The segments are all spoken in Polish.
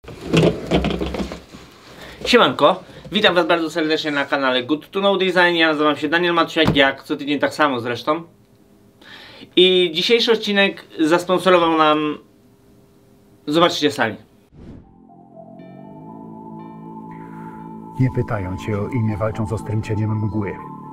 Siemanko, witam was bardzo serdecznie na kanale Good to Know Design. Ja nazywam się Daniel Matusiak, jak co tydzień tak samo zresztą. I dzisiejszy odcinek zasponsorował nam... Zobaczcie sami. Nie pytają cię o imię, walcząc z ostrym cieniem mgły.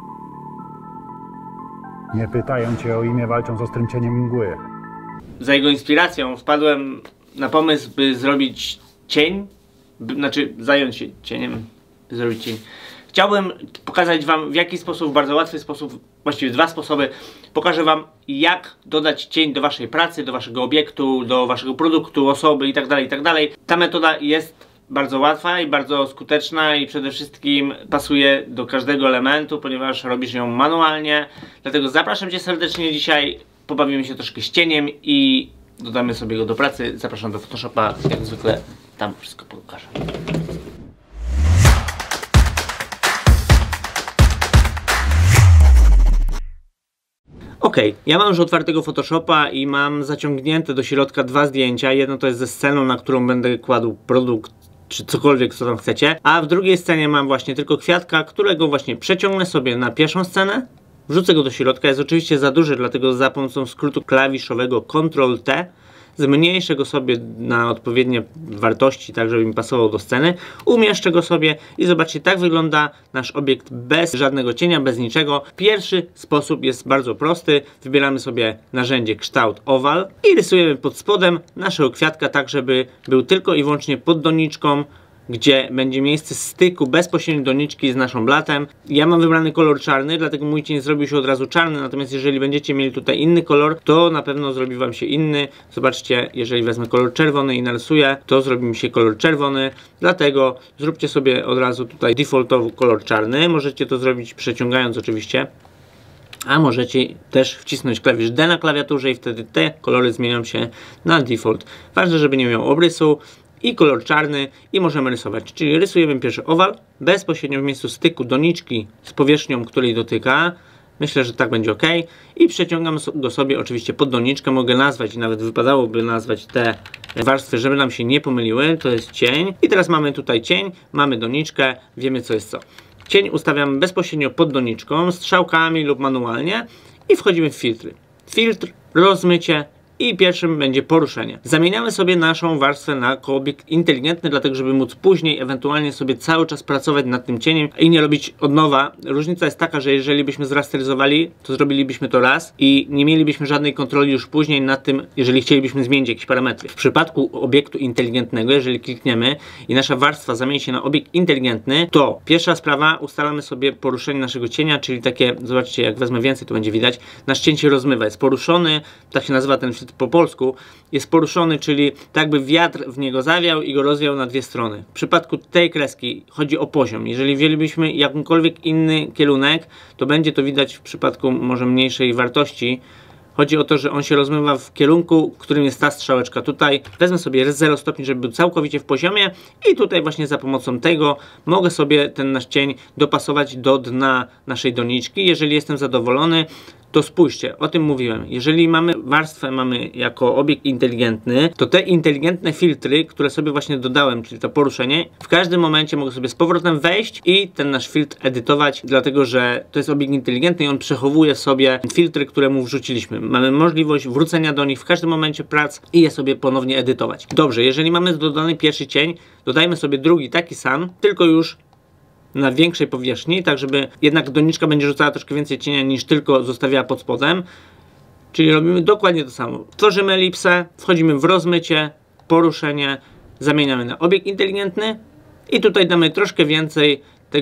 Nie pytają cię o imię, walcząc z ostrym cieniem mgły. Za jego inspiracją wpadłem na pomysł, by zrobić cień. Znaczy, zająć się cieniem, by zrobić cień. Chciałbym pokazać wam w jaki sposób, w bardzo łatwy sposób, właściwie dwa sposoby. Pokażę wam, jak dodać cień do waszej pracy, do waszego obiektu, do waszego produktu, osoby itd., itd. Ta metoda jest bardzo łatwa i bardzo skuteczna i przede wszystkim pasuje do każdego elementu, ponieważ robisz ją manualnie. Dlatego zapraszam cię serdecznie dzisiaj, pobawimy się troszkę z cieniem i dodamy sobie go do pracy. Zapraszam do Photoshopa, jak zwykle tam wszystko pokażę. Ok, ja mam już otwartego Photoshopa i mam zaciągnięte do środka dwa zdjęcia. Jedno to jest ze sceną, na którą będę kładł produkt, czy cokolwiek, co tam chcecie. A w drugiej scenie mam właśnie tylko kwiatka, którego właśnie przeciągnę sobie na pierwszą scenę. Wrzucę go do środka, jest oczywiście za duży, dlatego za pomocą skrótu klawiszowego Ctrl-T zmniejszę go sobie na odpowiednie wartości, tak żeby mi pasował do sceny. Umieszczę go sobie i zobaczcie, tak wygląda nasz obiekt bez żadnego cienia, bez niczego. Pierwszy sposób jest bardzo prosty. Wybieramy sobie narzędzie kształt owal i rysujemy pod spodem naszego kwiatka tak, żeby był tylko i wyłącznie pod doniczką, gdzie będzie miejsce styku bezpośrednio doniczki z naszą blatem. Ja mam wybrany kolor czarny, dlatego mój cień zrobił się od razu czarny, natomiast jeżeli będziecie mieli tutaj inny kolor, to na pewno zrobi wam się inny. Zobaczcie, jeżeli wezmę kolor czerwony i narysuję, to zrobi mi się kolor czerwony, dlatego zróbcie sobie od razu tutaj defaultowy kolor czarny. Możecie to zrobić przeciągając oczywiście, a możecie też wcisnąć klawisz D na klawiaturze i wtedy te kolory zmienią się na default. Ważne, żeby nie miał obrysu. I kolor czarny i możemy rysować, czyli rysujemy pierwszy owal bezpośrednio w miejscu styku doniczki z powierzchnią, której dotyka. Myślę, że tak będzie ok. I przeciągam go sobie oczywiście pod doniczkę. Mogę nazwać i nawet wypadałoby nazwać te warstwy, żeby nam się nie pomyliły. To jest cień. I teraz mamy tutaj cień, mamy doniczkę, wiemy co jest co. Cień ustawiamy bezpośrednio pod doniczką, strzałkami lub manualnie i wchodzimy w filtry. Filtr, rozmycie. I pierwszym będzie poruszenie. Zamieniamy sobie naszą warstwę na obiekt inteligentny, dlatego żeby móc później ewentualnie sobie cały czas pracować nad tym cieniem i nie robić od nowa. Różnica jest taka, że jeżeli byśmy zrasteryzowali, to zrobilibyśmy to raz i nie mielibyśmy żadnej kontroli już później nad tym, jeżeli chcielibyśmy zmienić jakieś parametry. W przypadku obiektu inteligentnego, jeżeli klikniemy i nasza warstwa zamieni się na obiekt inteligentny, to pierwsza sprawa, ustalamy sobie poruszenie naszego cienia, czyli takie, zobaczcie, jak wezmę więcej, to będzie widać, nasz cień się rozmywa, jest poruszony, tak się nazywa ten po polsku, jest poruszony, czyli tak jakby wiatr w niego zawiał i go rozwiał na dwie strony. W przypadku tej kreski chodzi o poziom. Jeżeli wzięlibyśmy jakąkolwiek inny kierunek, to będzie to widać w przypadku może mniejszej wartości. Chodzi o to, że on się rozmywa w kierunku, w którym jest ta strzałeczka. Tutaj wezmę sobie 0 stopni, żeby był całkowicie w poziomie i tutaj właśnie za pomocą tego mogę sobie ten nasz cień dopasować do dna naszej doniczki. Jeżeli jestem zadowolony, to spójrzcie, o tym mówiłem. Jeżeli mamy warstwę, mamy jako obiekt inteligentny, to te inteligentne filtry, które sobie właśnie dodałem, czyli to poruszenie, w każdym momencie mogę sobie z powrotem wejść i ten nasz filtr edytować, dlatego że to jest obiekt inteligentny i on przechowuje sobie filtry, które mu wrzuciliśmy. Mamy możliwość wrócenia do nich w każdym momencie prac i je sobie ponownie edytować. Dobrze, jeżeli mamy dodany pierwszy cień, dodajmy sobie drugi taki sam, tylko już na większej powierzchni, tak żeby jednak doniczka będzie rzucała troszkę więcej cienia niż tylko zostawiała pod spodem. Czyli robimy dokładnie to samo. Tworzymy elipsę, wchodzimy w rozmycie, poruszenie, zamieniamy na obiekt inteligentny i tutaj damy troszkę więcej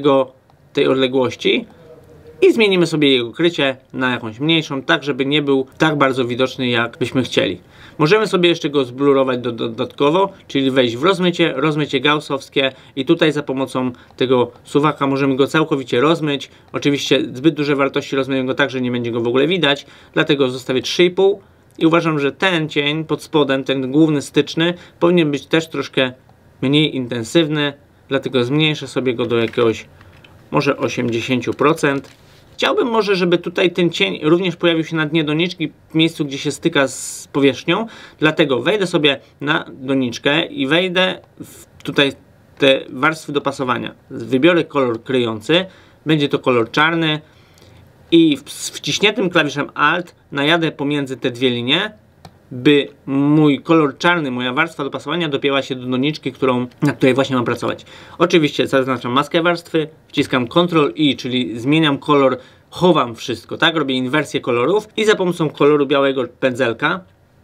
tej odległości i zmienimy sobie jego krycie na jakąś mniejszą, tak żeby nie był tak bardzo widoczny, jak byśmy chcieli. Możemy sobie jeszcze go zblurować dodatkowo, czyli wejść w rozmycie gaussowskie i tutaj za pomocą tego suwaka możemy go całkowicie rozmyć. Oczywiście zbyt duże wartości rozmyję go tak, że nie będzie go w ogóle widać, dlatego zostawię 3,5 i uważam, że ten cień pod spodem, ten główny styczny, powinien być też troszkę mniej intensywny, dlatego zmniejszę sobie go do jakiegoś może 80%. Chciałbym może, żeby tutaj ten cień również pojawił się na dnie doniczki, w miejscu, gdzie się styka z powierzchnią. Dlatego wejdę sobie na doniczkę i wejdę tutaj te warstwy dopasowania. Wybiorę kolor kryjący, będzie to kolor czarny i z wciśniętym klawiszem Alt najadę pomiędzy te dwie linie, by mój kolor czarny, moja warstwa dopasowania dopięła się do doniczki, na której właśnie mam pracować. Oczywiście zaznaczam maskę warstwy, wciskam Ctrl-I, czyli zmieniam kolor, chowam wszystko, tak? Robię inwersję kolorów i za pomocą koloru białego pędzelka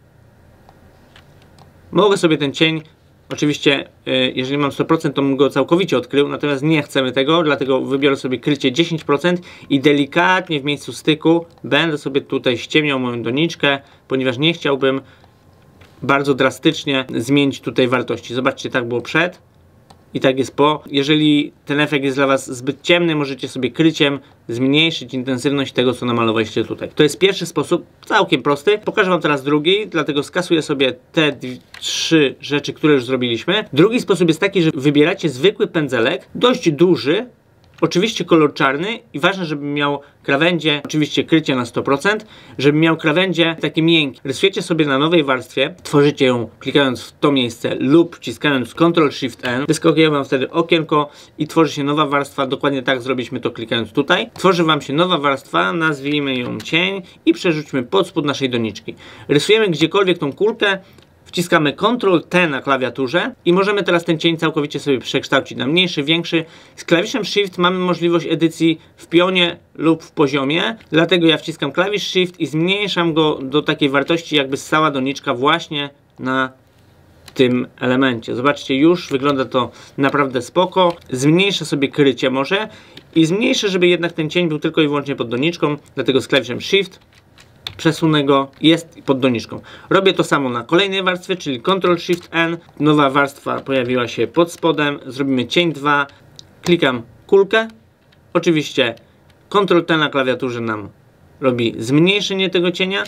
mogę sobie ten cień, oczywiście jeżeli mam 100%, to bym go całkowicie odkrył, natomiast nie chcemy tego, dlatego wybiorę sobie krycie 10% i delikatnie w miejscu styku będę sobie tutaj ściemniał moją doniczkę, ponieważ nie chciałbym bardzo drastycznie zmienić tutaj wartości. Zobaczcie, tak było przed i tak jest po. Jeżeli ten efekt jest dla Was zbyt ciemny, możecie sobie kryciem zmniejszyć intensywność tego, co namalowaliście tutaj. To jest pierwszy sposób, całkiem prosty. Pokażę Wam teraz drugi, dlatego skasuję sobie te 3 rzeczy, które już zrobiliśmy. Drugi sposób jest taki, że wybieracie zwykły pędzelek, dość duży, oczywiście kolor czarny i ważne, żeby miał krawędzie, oczywiście krycie na 100%, żeby miał krawędzie takie miękkie. Rysujecie sobie na nowej warstwie, tworzycie ją klikając w to miejsce lub wciskając Ctrl-Shift-N. Wyskakuje Wam wtedy okienko i tworzy się nowa warstwa. Dokładnie tak zrobiliśmy to klikając tutaj. Tworzy Wam się nowa warstwa, nazwijmy ją cień i przerzućmy pod spód naszej doniczki. Rysujemy gdziekolwiek tą kulkę, wciskamy Ctrl-T na klawiaturze i możemy teraz ten cień całkowicie sobie przekształcić na mniejszy, większy. Z klawiszem Shift mamy możliwość edycji w pionie lub w poziomie, dlatego ja wciskam klawisz Shift i zmniejszam go do takiej wartości, jakby stała doniczka właśnie na tym elemencie. Zobaczcie, już wygląda to naprawdę spoko. Zmniejszę sobie krycie może i zmniejszę, żeby jednak ten cień był tylko i wyłącznie pod doniczką, dlatego z klawiszem Shift przesunę go, jest pod doniczką. Robię to samo na kolejnej warstwie, czyli Ctrl-Shift-N. Nowa warstwa pojawiła się pod spodem. Zrobimy cień 2. Klikam kulkę. Oczywiście Ctrl-T na klawiaturze nam robi zmniejszenie tego cienia.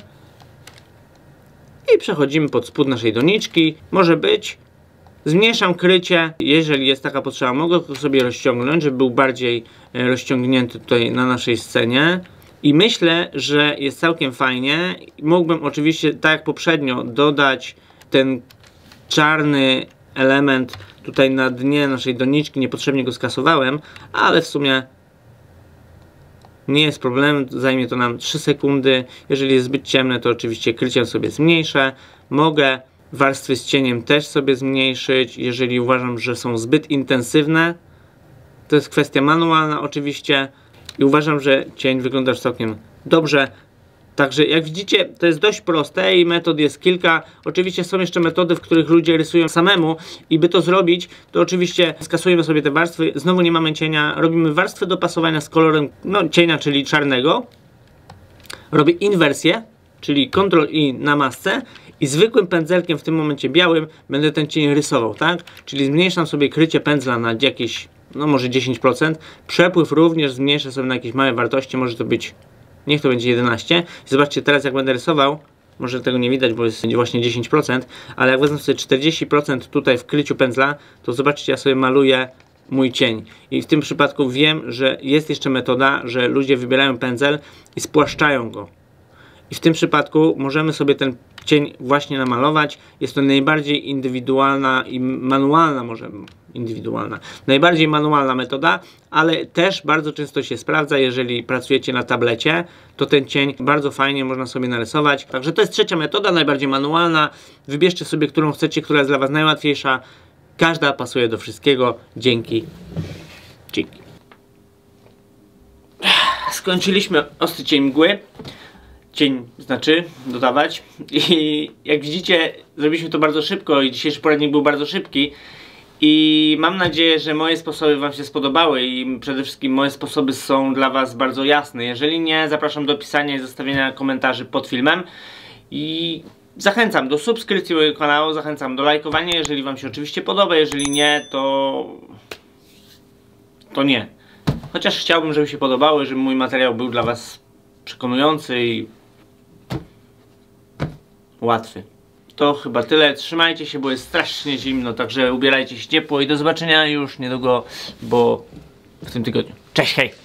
I przechodzimy pod spód naszej doniczki. Może być. Zmniejszam krycie. Jeżeli jest taka potrzeba, mogę go sobie rozciągnąć, żeby był bardziej rozciągnięty tutaj na naszej scenie. I myślę, że jest całkiem fajnie. Mógłbym oczywiście, tak jak poprzednio, dodać ten czarny element tutaj na dnie naszej doniczki. Niepotrzebnie go skasowałem, ale w sumie nie jest problem. Zajmie to nam 3 sekundy. Jeżeli jest zbyt ciemne, to oczywiście kryciem sobie zmniejszę. Mogę warstwy z cieniem też sobie zmniejszyć, jeżeli uważam, że są zbyt intensywne. To jest kwestia manualna oczywiście. I uważam, że cień wygląda już całkiem dobrze. Także jak widzicie, to jest dość proste i metod jest kilka. Oczywiście są jeszcze metody, w których ludzie rysują samemu i by to zrobić, to oczywiście skasujemy sobie te warstwy. Znowu nie mamy cienia. Robimy warstwę dopasowania z kolorem cienia, czyli czarnego. Robię inwersję, czyli Ctrl-I na masce i zwykłym pędzelkiem, w tym momencie białym, będę ten cień rysował, tak? Czyli zmniejszam sobie krycie pędzla na jakieś, no może 10%. Przepływ również zmniejszę sobie na jakieś małe wartości, może to być, niech to będzie 11. I zobaczcie, teraz jak będę rysował, może tego nie widać, bo jest właśnie 10%, ale jak wezmę sobie 40% tutaj w kryciu pędzla, to zobaczcie, ja sobie maluję mój cień. I w tym przypadku wiem, że jest jeszcze metoda, że ludzie wybierają pędzel i spłaszczają go. I w tym przypadku możemy sobie ten cień właśnie namalować. Jest to najbardziej indywidualna i manualna, może indywidualna, najbardziej manualna metoda, ale też bardzo często się sprawdza, jeżeli pracujecie na tablecie, to ten cień bardzo fajnie można sobie narysować. Także to jest trzecia metoda, najbardziej manualna. Wybierzcie sobie, którą chcecie, która jest dla Was najłatwiejsza. Każda pasuje do wszystkiego. Dzięki. Dzięki. Skończyliśmy ostry cień mgły. Cień znaczy dodawać i jak widzicie, zrobiliśmy to bardzo szybko i dzisiejszy poradnik był bardzo szybki i mam nadzieję, że moje sposoby Wam się spodobały i przede wszystkim moje sposoby są dla Was bardzo jasne. Jeżeli nie, zapraszam do pisania i zostawienia komentarzy pod filmem i zachęcam do subskrypcji mojego kanału, zachęcam do lajkowania, jeżeli Wam się oczywiście podoba, jeżeli nie, to nie. Chociaż chciałbym, żeby się podobały, żeby mój materiał był dla Was przekonujący i łatwy. To chyba tyle. Trzymajcie się, bo jest strasznie zimno, także ubierajcie się ciepło i do zobaczenia już niedługo, bo w tym tygodniu. Cześć, hej!